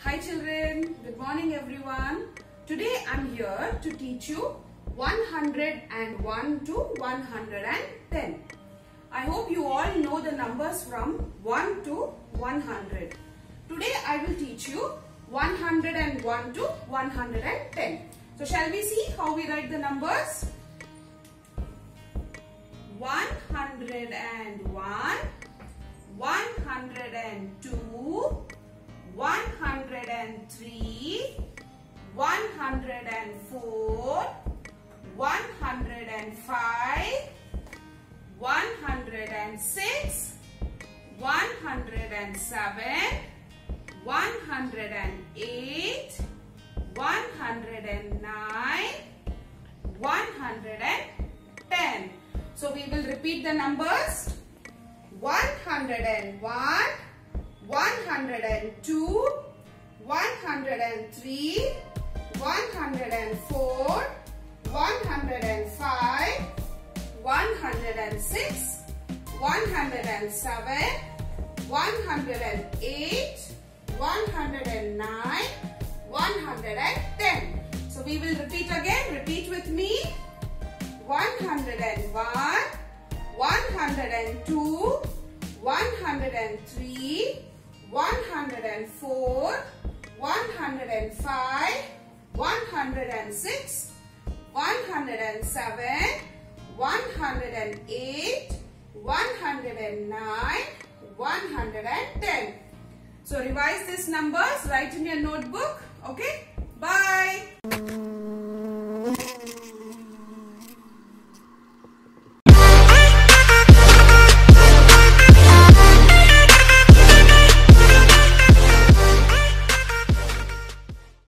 Hi children, good morning everyone. Today I'm here to teach you 101 to 110. I hope you all know the numbers from 1 to 100. Today I will teach you 101 to 110. So shall we see how we write the numbers? 101, 102, 103, 104, 105, 106, 107, 108, 109, 110. So we will repeat the numbers. 101, 102, 103, 104, 105, 106, 107, 108, 109, 110. So we will repeat again. Repeat with me. 101, 102, 103, 104, 105, 106, 107, 108, 109, 110. So revise these numbers, write in your notebook. Okay? Bye.